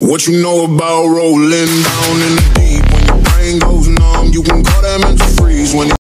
What you know about rolling down in the deep? When your brain goes numb, you can call that mental freeze. When